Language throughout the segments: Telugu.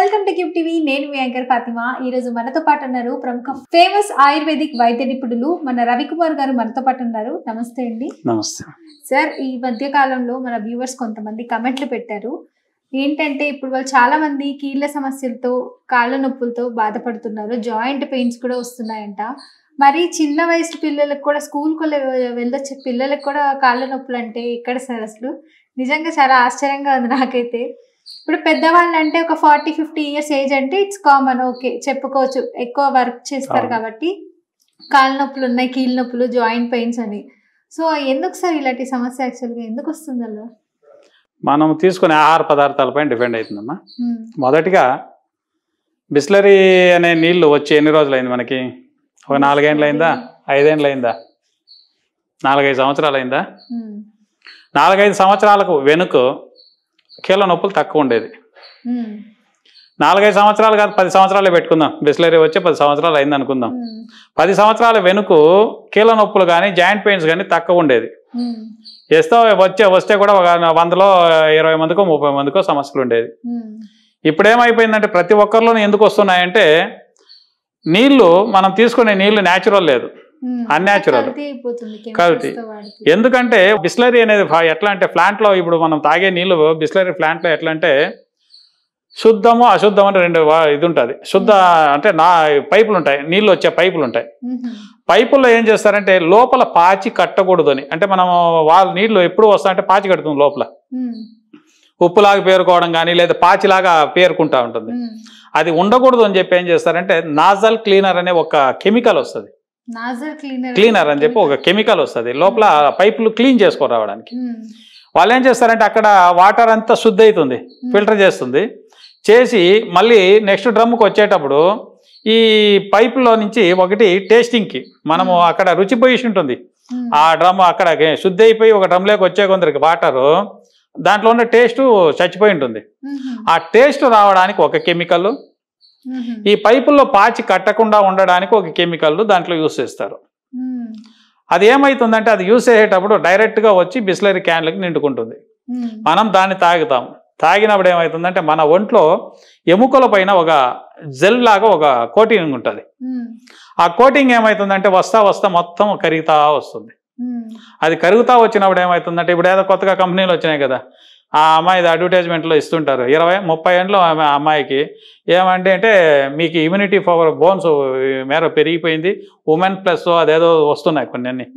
Welcome to cube TV. నేను మీ యాంకర్ ఫాతిమా. ఈ రోజు మనతో పాటు ఉన్నారు ప్రముఖ ఫేమస్ ఆయుర్వేదిక్ వైద్య నిపుణులు మన రవికుమార్ గారు మనతో పాటు ఉన్నారు. నమస్తే అండి. నమస్తే సార్. ఈ మధ్య కాలంలో మన వ్యూవర్స్ కొంతమంది కమెంట్లు పెట్టారు. ఏంటంటే ఇప్పుడు వాళ్ళు చాలా మంది కీళ్ళ సమస్యలతో కాళ్ళ నొప్పులతో బాధపడుతున్నారు. జాయింట్ పెయిన్స్ కూడా వస్తున్నాయంట. మరి చిన్న వయసు పిల్లలకు కూడా స్కూల్కి వెళ్ళొచ్చే పిల్లలకు కూడా కాళ్ళ నొప్పులు అంటే ఎక్కడ సార్? అసలు నిజంగా చాలా ఆశ్చర్యంగా ఉంది నాకైతే. ఇప్పుడు పెద్దవాళ్ళు అంటే ఒక 40-50 ఇయర్స్ ఏజ్ అంటే ఇట్స్ కామన్, ఓకే చెప్పుకోవచ్చు, ఎక్కువ వర్క్ చేస్తారు కాబట్టి కాళ్ళ నొప్పులు ఉన్నాయి, కీళ్ళ నొప్పులు, జాయింట్ పెయిన్స్ అని. సో ఎందుకు సార్ ఇలాంటి సమస్య యాక్చువల్గా ఎందుకు వస్తుంది? అలా మనం తీసుకునే ఆహార పదార్థాలపై డిపెండ్ అవుతుందమ్మా. మొదటిగా బిస్లరీ అనే నీళ్లు వచ్చి ఎన్ని రోజులైంది మనకి? ఒక 4 ఏళ్ళు అయిందా? 5 ఏళ్ళు అయిందా? 4-5 సంవత్సరాలు అయిందా? 4-5 సంవత్సరాలకు వెనుక కీళ్ళ నొప్పులు తక్కువ ఉండేది. 4-5 సంవత్సరాలు కాదు, 10 సంవత్సరాలే పెట్టుకుందాం. బిస్లరీ వచ్చి 10 సంవత్సరాలు అయింది అనుకుందాం. 10 సంవత్సరాల వెనుక కీళ్ళ నొప్పులు కానీ జాయింట్ పెయిన్స్ కానీ తక్కువ ఉండేది. వస్తే కూడా ఒక 100లో 20 మందికో 30 మందికో సమస్యలు ఉండేది. ఇప్పుడు ఏమైపోయిందంటే ప్రతి ఒక్కరిలోనూ ఎందుకు వస్తున్నాయంటే నీళ్లు, మనం తీసుకునే నీళ్లు న్యాచురల్ లేదు, అన్యాచురల్ కల్తీ. ఎందుకంటే బిస్లరీ అనేది ఎట్లా అంటే ప్లాంట్లో ఇప్పుడు మనం తాగే నీళ్లు బిస్లరీ ప్లాంట్లో ఎట్లా అంటే శుద్ధము అశుద్ధం అని 2 ఇది ఉంటుంది. శుద్ధ అంటే పైపులు ఉంటాయి, నీళ్ళు వచ్చే పైపులు ఉంటాయి. పైపుల్లో ఏం చేస్తారంటే లోపల పాచి కట్టకూడదు అని, అంటే మనం వాళ్ళ నీళ్లు ఎప్పుడు వస్తాయంటే పాచి కడుతుంది లోపల, ఉప్పులాగా పేరుకోవడం కానీ లేదా పాచిలాగా పేరుకుంటా ఉంటుంది. అది ఉండకూడదు అని చెప్పి ఏం చేస్తారంటే నాజల్ క్లీనర్ అనే ఒక కెమికల్ వస్తుంది. క్లీనర్ అని చెప్పి ఒక కెమికల్ వస్తుంది లోపల పైపులు క్లీన్ చేసుకోరావడానికి. వాళ్ళు ఏం చేస్తారంటే అక్కడ వాటర్ అంతా శుద్ధి అవుతుంది, ఫిల్టర్ చేసి మళ్ళీ నెక్స్ట్ డ్రమ్కి వచ్చేటప్పుడు ఈ పైపులో నుంచి ఒకటి టేస్టింగ్కి మనము అక్కడ రుచి పొజిష ఉంటుంది. ఆ డ్రమ్ అక్కడ శుద్ధి అయిపోయి ఒక డ్రమ్లోకి వచ్చే కొందరికి వాటరు దాంట్లో ఉన్న టేస్ట్ చచ్చిపోయి ఉంటుంది. ఆ టేస్ట్ రావడానికి ఒక కెమికల్, ఈ పైపుల్లో పాచి కట్టకుండా ఉండడానికి ఒక కెమికల్ దాంట్లో యూస్ చేస్తారు. అది ఏమవుతుందంటే అది యూస్ చేసేటప్పుడు డైరెక్ట్గా వచ్చి బిస్లరీ క్యాన్లకి నిండుకుంటుంది. మనం దాన్ని తాగినప్పుడు ఏమవుతుందంటే మన ఒంట్లో ఎముకల పైన ఒక జెల్ లాగా ఒక కోటింగ్ ఉంటుంది. ఆ కోటింగ్ ఏమవుతుందంటే వస్తా మొత్తం కరుగుతా వస్తుంది. అది కరుగుతా వచ్చినప్పుడు ఏమవుతుందంటే ఇప్పుడు ఏదో కొత్తగా కంపెనీలు వచ్చినాయి కదా, ఆ అమ్మాయిది అడ్వర్టైజ్మెంట్లో ఇస్తుంటారు 20-30 ఏళ్ళలో అమ్మాయికి ఏమంటే మీకు ఇమ్యూనిటీ పవర్ బోన్స్ మేర పెరిగిపోయింది, ఉమెన్ ప్లస్ అదేదో వస్తున్నాయి కొన్ని అన్ని.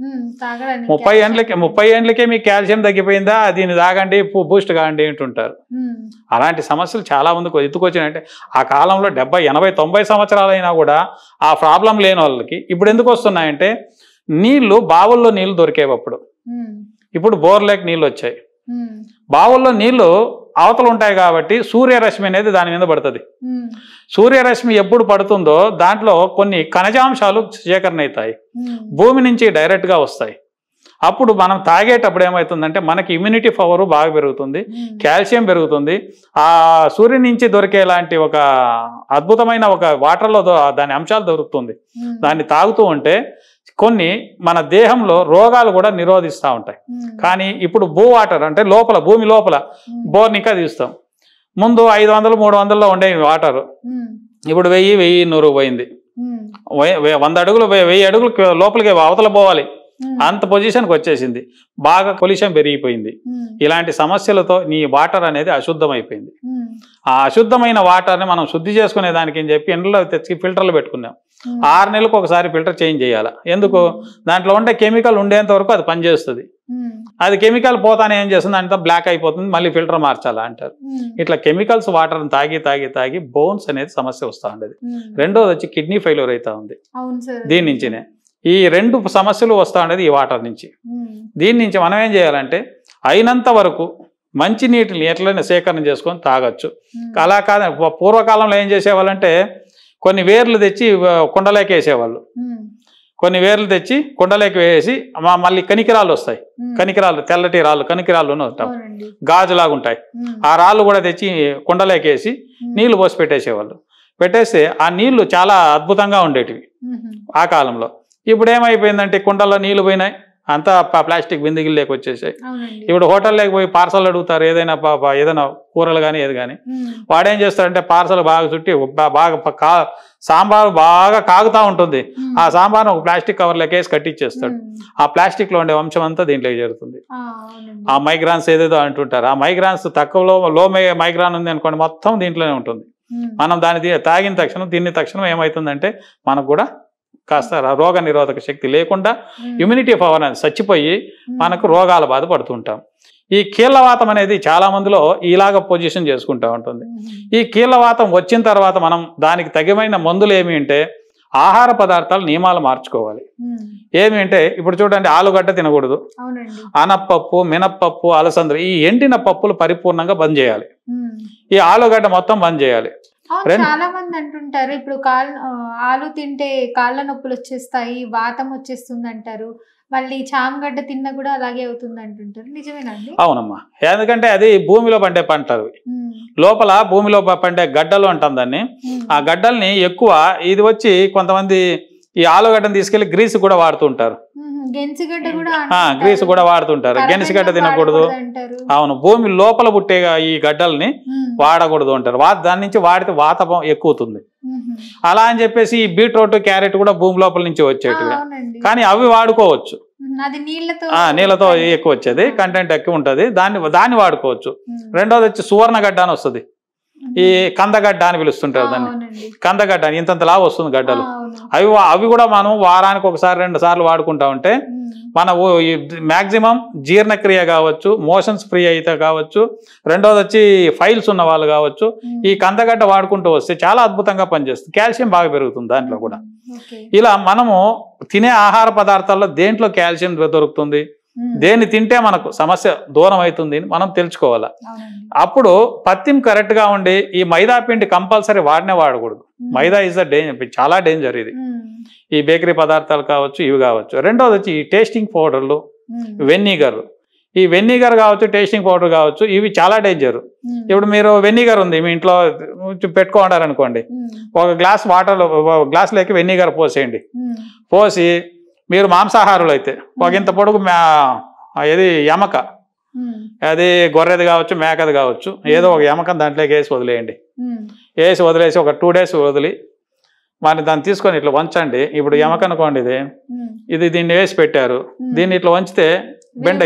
30 ఏళ్ళకే మీకు కాల్షియం తగ్గిపోయిందా, దీన్ని తాగండి బూస్ట్ కాండి అంటుంటారు. అలాంటి సమస్యలు చాలా మందికి ఎత్తుకొచ్చినాయంటే ఆ కాలంలో 70, 80, 90 సంవత్సరాలు అయినా కూడా ఆ ప్రాబ్లం లేని వాళ్ళకి ఇప్పుడు ఎందుకు వస్తున్నాయంటే నీళ్లు బావుల్లో నీళ్లు దొరికేవి అప్పుడు, ఇప్పుడు బోర్లేక్ నీళ్ళు వచ్చాయి. బావుల్లో నీళ్లు అవతలు ఉంటాయి కాబట్టి సూర్యరశ్మి అనేది దాని మీద పడుతుంది. సూర్యరశ్మి ఎప్పుడు పడుతుందో దాంట్లో కొన్ని ఖనిజాంశాలు సేకరణ అవుతాయి, భూమి నుంచి డైరెక్ట్గా వస్తాయి. అప్పుడు మనం తాగేటప్పుడు ఏమవుతుందంటే మనకి ఇమ్యూనిటీ పవర్ బాగా పెరుగుతుంది, కాల్షియం పెరుగుతుంది. ఆ సూర్యుని నుంచి దొరికేలాంటి ఒక అద్భుతమైన ఒక వాటర్లో దాని అంశాలు దొరుకుతుంది. దాన్ని తాగుతూ ఉంటే కొన్ని మన దేహంలో రోగాలు కూడా నిరోధిస్తూ ఉంటాయి. కానీ ఇప్పుడు వాటర్ అంటే లోపల భూమి లోపల బోర్ని ఇంకా తీస్తాం. ముందు 500-300లో ఉండే వాటర్ ఇప్పుడు 1000-1100 పోయింది. 100 అడుగులు 1000 అడుగులు లోపలికి అవతల పోవాలి, అంత పొజిషన్కి వచ్చేసింది. బాగా పొల్యూషన్ పెరిగిపోయింది. ఇలాంటి సమస్యలతో నీ వాటర్ అనేది అశుద్ధమైపోయింది. ఆ అశుద్ధమైన వాటర్ని మనం శుద్ధి చేసుకునే దానికి అని చెప్పి ఎండలో తెచ్చి ఫిల్టర్లు పెట్టుకున్నాం. 6 నెలలకు ఒకసారి ఫిల్టర్ చేంజ్ చేయాలి. ఎందుకు? దాంట్లో ఉండే కెమికల్ ఉండేంత వరకు అది పనిచేస్తుంది. అది కెమికల్ పోతానే ఏం చేస్తుంది, అంతా బ్లాక్ అయిపోతుంది, మళ్ళీ ఫిల్టర్ మార్చాలా అంటారు. ఇట్లా కెమికల్స్ వాటర్ని తాగి బోన్స్ అనేది సమస్య వస్తూ ఉండేది. రెండోది వచ్చి కిడ్నీ ఫెయిల్యూర్ అవుతా ఉంది దీని నుంచినే. ఈ 2 సమస్యలు వస్తూ ఉండేది ఈ వాటర్ నుంచి. దీని నుంచి మనం ఏం చేయాలంటే అయినంత వరకు మంచి నీటిని ఎట్లయినా సేకరణ చేసుకొని తాగొచ్చు. అలా కాదు, పూర్వకాలంలో ఏం చేసేవాళ్ళంటే కొన్ని వేర్లు తెచ్చి కుండలోకి వేసేవాళ్ళు. కొన్ని వేర్లు తెచ్చి కుండలోకి వేసి మళ్ళీ కనికిరాలు వస్తాయి, కనికిరాలు తెల్లటి రాళ్ళు కనికిరాలు గాజులాగా ఉంటాయి. ఆ రాళ్ళు కూడా తెచ్చి కుండలోకి వేసి నీళ్లు పోసి పెట్టేస్తే ఆ నీళ్లు చాలా అద్భుతంగా ఉండేటివి ఆ కాలంలో. ఇప్పుడు ఏమైపోయిందంటే కుండల్లో నీళ్లు పోయినాయి, అంతా ప్లాస్టిక్ బిందిగిలు లేక వచ్చేసాయి. ఇప్పుడు హోటల్ లేకపోయి పార్సల్ అడుగుతారు, ఏదైనా ఏదైనా కూరలు కానీ ఏది కానీ, వాడేం చేస్తాడంటే పార్సల్ బాగా చుట్టి బాగా సాంబార్ బాగా కాగుతా ఉంటుంది, ఆ సాంబార్ను ఒక ప్లాస్టిక్ కవర్లోకి వేసి కట్టిచ్చేస్తాడు. ఆ ప్లాస్టిక్ లో ఉండే వంశం అంతా దీంట్లోకి చేరుతుంది. ఆ మైగ్రాన్స్ ఏదేదో అంటుంటారు, ఆ మైగ్రాన్స్ తక్కువలో లో మైగ్రాన్ ఉంది అనుకోండి, మొత్తం దీంట్లోనే ఉంటుంది. మనం దాన్ని తాగిన తక్షణం తిన్న తక్షణం ఏమవుతుందంటే మనకు కూడా కాస్త రోగ నిరోధక శక్తి లేకుండా ఇమ్యూనిటీ పవర్ అనేది చచ్చిపోయి మనకు రోగాల బాధపడుతుంటాం. ఈ కీళ్ళవాతం అనేది చాలా మందిలో ఇలాగ పొజిషన్ చేసుకుంటూ ఉంటుంది. ఈ కీళ్ళవాతం వచ్చిన తర్వాత మనం దానికి తగిన మందులు ఏమి అంటే ఆహార పదార్థాలు నియమాలు మార్చుకోవాలి. ఏమి అంటే ఇప్పుడు చూడండి, ఆలుగడ్డ తినకూడదు, అనపప్పు, మినప్పప్పు, అలసందలు, ఈ ఎండిన పప్పులు పరిపూర్ణంగా బంద్ చేయాలి. ఈ ఆలుగడ్డ మొత్తం బంద్ చేయాలి. చాలా మంది అంటుంటారు ఇప్పుడు ఆలు తింటే కాళ్ళ నొప్పులు వచ్చేస్తాయి, వాతం వచ్చేస్తుంది అంటారు. మళ్ళీ చామగడ్డ తిన్నా కూడా అలాగే అవుతుంది అంటుంటారు, నిజమేనండి? అవునమ్మా, ఎందుకంటే అది భూమిలో పండే పంట. లోపల భూమిలో పండే గడ్డలు అంటాం దాన్ని. ఆ గడ్డల్ని ఎక్కువ ఇది వచ్చి కొంతమంది ఈ ఆలుగడ్డను తీసుకెళ్లి గ్రీస్ కూడా వాడుతుంటారు, గ్రీస్ కూడా వాడుతుంటారు. గెనిసిగడ్డ తినకూడదు. అవును, భూమి లోపల పుట్టే ఈ గడ్డల్ని వాడకూడదు అంటారు. దాని నుంచి వాడితే వాతపం ఎక్కువతుంది. అలా అని చెప్పేసి ఈ బీట్రూట్, క్యారెట్ కూడా భూమి లోపల నుంచి వచ్చేటివి, కానీ అవి వాడుకోవచ్చు. నీళ్ళతో ఎక్కువ వచ్చేది, కంటెంట్ ఎక్కువ ఉంటుంది, దాన్ని వాడుకోవచ్చు. రెండోది వచ్చి సువర్ణగడ్డ అని వస్తుంది, ఈ కందగడ్డ అని పిలుస్తుంటారు దాన్ని. కందగడ్డ ఇంతంత లావు వస్తుంది గడ్డలు. అవి కూడా మనం వారానికి ఒకసారి 2 సార్లు వాడుకుంటా ఉంటే మన మ్యాక్సిమం జీర్ణక్రియ కావచ్చు, మోషన్స్ ఫ్రీ అయితే కావచ్చు, రెండోది వచ్చి ఫైల్స్ ఉన్న వాళ్ళు కావచ్చు, ఈ కందగడ్డ వాడుకుంటూ వస్తే చాలా అద్భుతంగా పనిచేస్తుంది. కాల్షియం బాగా పెరుగుతుంది దాంట్లో కూడా. ఇలా మనము తినే ఆహార పదార్థాల్లో దేంట్లో కాల్షియం దొరుకుతుంది, దేన్ని తింటే మనకు సమస్య దూరం అవుతుంది అని మనం తెలుసుకోవాలి. అప్పుడు పత్యం కరెక్ట్ గా ఉండి ఈ మైదా పిండి కంపల్సరీ వాడకూడదు. మైదా ఇస్ ద డేంజర్, చాలా డేంజర్ ఇది. ఈ బేకరీ పదార్థాలు కావచ్చు, ఇవి కావచ్చు. రెండోది వచ్చి ఈ టేస్టింగ్ పౌడర్లు, వెనిగర్. ఈ వెనిగర్ కావచ్చు, టేస్టింగ్ పౌడర్ కావచ్చు, ఇవి చాలా డేంజర్. ఇప్పుడు మీరు వెనిగర్ ఉంది మీ ఇంట్లో పెట్టుకోండారనుకోండి, ఒక గ్లాస్ వాటర్ గ్లాసులోకి వెనిగర్ పోసేయండి. పోసి మీరు మాంసాహారులు అయితే ఒక ఇంత పొడుగు ఏది ఎమక, అది గొర్రెది కావచ్చు, మేకది కావచ్చు, ఏదో ఒక ఎమకం దాంట్లోకి వేసి వదిలేయండి. వదిలేసి ఒక 2 days వదిలి మరి దాన్ని తీసుకొని ఇట్లా వంచండి. ఇప్పుడు ఎమక అనుకోండి, ఇది దీన్ని వేసి పెట్టారు, దీన్ని ఇట్లా వంచితే బెండ్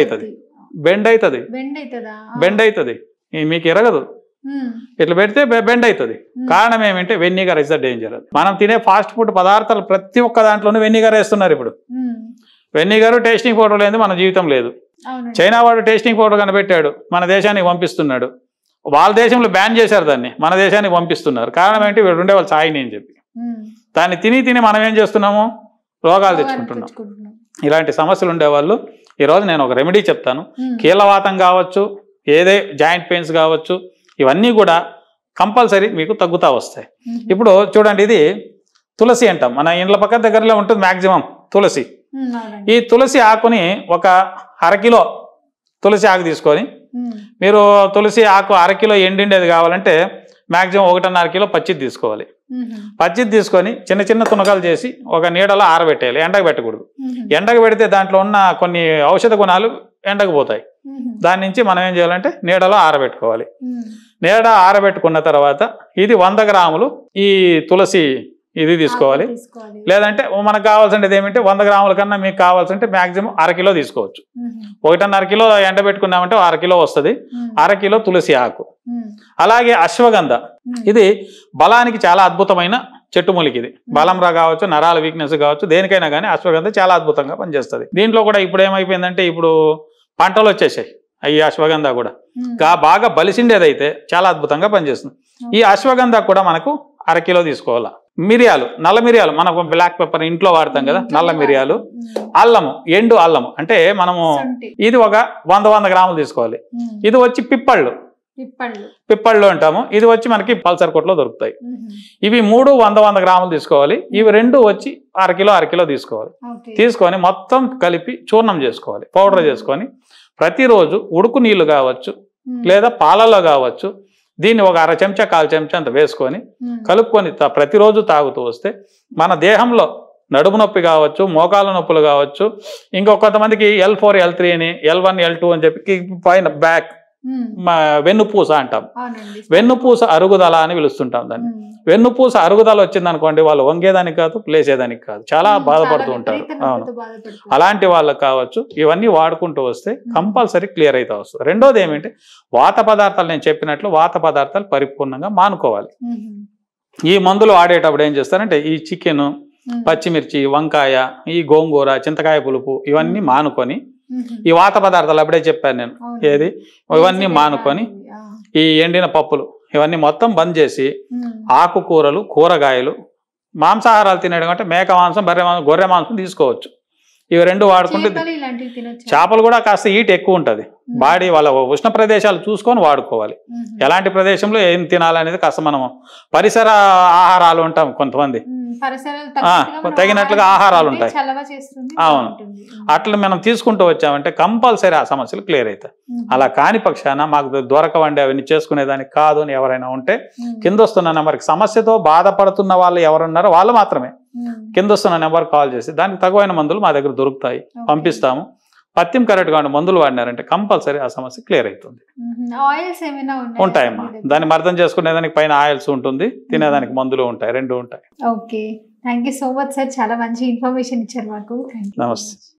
అవుతుంది, మీకు ఎరగదు. ఇట్లా పెడితే బెండ్ అవుతుంది. కారణం ఏమంటే వెనిగర్ ఇస్ ద డేంజర్. మనం తినే ఫాస్ట్ ఫుడ్ పదార్థాలు ప్రతి ఒక్క దాంట్లోనూ వెనిగర్ వేస్తున్నారు. ఇప్పుడు వెనిగర్, టేస్టింగ్ పౌడర్ లేని మన జీవితం లేదు. చైనా వాడు టేస్టింగ్ పౌడర్ కనిపెట్టాడు, మన దేశానికి పంపిస్తున్నాడు. వాళ్ళ దేశంలో బ్యాన్ చేశారు దాన్ని, మన దేశానికి పంపిస్తున్నారు. కారణం ఏంటి, వీడు ఉండేవాళ్ళు సాయిని అని చెప్పి దాన్ని తిని మనం ఏం చేస్తున్నాము, రోగాలు తెచ్చుకుంటున్నాం. ఇలాంటి సమస్యలు ఉండేవాళ్ళు ఈరోజు నేను ఒక రెమెడీ చెప్తాను. కీళ్ళవాతం కావచ్చు, ఏదే జాయింట్ పెయిన్స్ కావచ్చు, ఇవన్నీ కూడా కంపల్సరీ మీకు తగ్గుతా వస్తాయి. ఇప్పుడు చూడండి, ఇది తులసి అంటాం, మన ఇండ్ల పక్క దగ్గరలో ఉంటుంది మ్యాక్సిమం తులసి. ఈ తులసి ఆకుని ఒక 1/2 కిలో తులసి ఆకు తీసుకొని, మీరు తులసి ఆకు 1/2 కిలో ఎండిండేది కావాలంటే మ్యాక్సిమం 1.5 కిలో పచ్చిది తీసుకోవాలి. పచ్చిది తీసుకొని చిన్న చిన్న తునకలు చేసి ఒక నీడలో ఆరబెట్టేయాలి, ఎండకు పెట్టకూడదు. ఎండకు పెడితే దాంట్లో ఉన్న కొన్ని ఔషధ గుణాలు ఎండకు పోతాయి. దాని నుంచి మనం ఏం చేయాలంటే నీడలో ఆరబెట్టుకోవాలి. నీడ ఆరబెట్టుకున్న తర్వాత ఇది 100 గ్రాములు ఈ తులసి ఇది తీసుకోవాలి. లేదంటే మనకు కావాల్సింది ఏమంటే 100 గ్రాముల కన్నా మీకు కావాల్సింటే మ్యాక్సిమం 1/2 కిలో తీసుకోవచ్చు. 1.5 కిలో ఎండబెట్టుకున్నామంటే 1/2 కిలో వస్తుంది. 1/2 కిలో తులసి ఆకు. అలాగే అశ్వగంధ, ఇది బలానికి చాలా అద్భుతమైన చెట్టు మూలికి. ఇది బలం కావచ్చు, నరాల వీక్నెస్ కావచ్చు, దేనికైనా కానీ అశ్వగంధ చాలా అద్భుతంగా పనిచేస్తుంది. దీంట్లో కూడా ఇప్పుడు ఏమైపోయిందంటే ఇప్పుడు పంటలు వచ్చేసాయి. ఈ అశ్వగంధ కూడా బాగా బలిసిండేదైతే చాలా అద్భుతంగా పనిచేస్తుంది. ఈ అశ్వగంధ కూడా మనకు 1/2 కిలో తీసుకోవాలా. మిరియాలు, నల్ల మిరియాలు, మనకు బ్లాక్ పెప్పర్ ఇంట్లో వాడతాం కదా, నల్ల మిరియాలు. అల్లము, ఎండు అల్లము అంటే మనము ఇది ఒక 100 గ్రాములు తీసుకోవాలి. ఇది వచ్చి పిప్పళ్ళు అంటాము. ఇది వచ్చి మనకి పల్సర్ కొట్లో దొరుకుతాయి. ఇవి 3 100 గ్రాములు తీసుకోవాలి. ఇవి 2 వచ్చి 1/2 కిలో తీసుకోవాలి. తీసుకొని మొత్తం కలిపి చూర్ణం చేసుకోవాలి, పౌడర్ చేసుకొని ప్రతిరోజు ఉడుకు నీళ్లు కావచ్చు లేదా పాలలో కావచ్చు, దీన్ని ఒక 1/2 చెంచా 1/4 చెంచా అంత వేసుకొని కలుపుకొని ప్రతిరోజు తాగుతూ వస్తే మన దేహంలో నడుము నొప్పి కావచ్చు, మోకాళ్ళ నొప్పులు కావచ్చు, కొంతమందికి L4 L3 అని, L1 L2 అని చెప్పి పైన బ్యాక్ వెన్నుపూస అంటాం. వెన్నుపూస అరుగుదల అని పిలుస్తుంటాం దాన్ని. వెన్నుపూస అరుగుదల వచ్చింది అనుకోండి, వాళ్ళు వంగేదానికి కాదు, లేచేదానికి కాదు, చాలా బాధపడుతూ ఉంటారు. అవును, అలాంటి వాళ్ళకి కావచ్చు. ఇవన్నీ వాడుకుంటూ వస్తే కంపల్సరీ క్లియర్ అయితే వస్తుంది. రెండోది ఏమిటంటే వాత పదార్థాలు, నేను చెప్పినట్లు వాత పదార్థాలు పరిపూర్ణంగా మానుకోవాలి. ఈ మందులు వాడేటప్పుడు ఏం చేస్తారంటే ఈ చికెన్, పచ్చిమిర్చి, వంకాయ, ఈ గోంగూర, చింతకాయ పులుపు ఇవన్నీ మానుకొని, ఈ వాత పదార్థాలు అప్పుడే చెప్పాను నేను, ఏది ఇవన్నీ మానుకొని, ఈ ఎండిన పప్పులు ఇవన్నీ మొత్తం బంద్ చేసి ఆకుకూరలు, కూరగాయలు, మాంసాహారాలు తినడం అంటే మేక మాంసం, బర్రె మాంసం, గొర్రె మాంసం తీసుకోవచ్చు. ఇవి రెండు వాడుకుంటే, చేపలు కూడా కాస్త హీట్ ఎక్కువ ఉంటుంది, బాడీ వాళ్ళ ఉష్ణ ప్రదేశాలు చూసుకొని వాడుకోవాలి. ఎలాంటి ప్రదేశంలో ఏం తినాలనేది కాస్త మనం పరిసర ఆహారాలు ఉంటాం, కొంతమంది తగినట్లుగా ఆహారాలు ఉంటాయి. అవును, అట్లా మనం తీసుకుంటూ వచ్చామంటే కంపల్సరీ ఆ సమస్యలు క్లియర్ అవుతాయి. అలా కాని పక్షాన మాకు దొరకవండి అవన్నీ చేసుకునేదానికి కాదు అని ఎవరైనా ఉంటే కింద వస్తున్న నెంబర్కి, సమస్యతో బాధపడుతున్న వాళ్ళు ఎవరున్నారో వాళ్ళు మాత్రమే కింద వస్తున్న నెంబర్ కాల్ చేసి దానికి తగువైన మందులు మా దగ్గర దొరుకుతాయి, పంపిస్తాము. పత్యం కరెక్ట్గా మందులు వాడినారంటే కంపల్సరీ ఆ సమస్య క్లియర్ అవుతుంది. ఉంటాయమ్మా, దాన్ని అర్థం చేసుకునేదానికి పైన ఆయిల్స్ ఉంటుంది, తినేదానికి మందులు ఉంటాయి, రెండు ఉంటాయి. Okay, thank you so much sir, చాలా మంచి ఇన్ఫర్మేషన్ ఇచ్చారు మాకు. నమస్తే.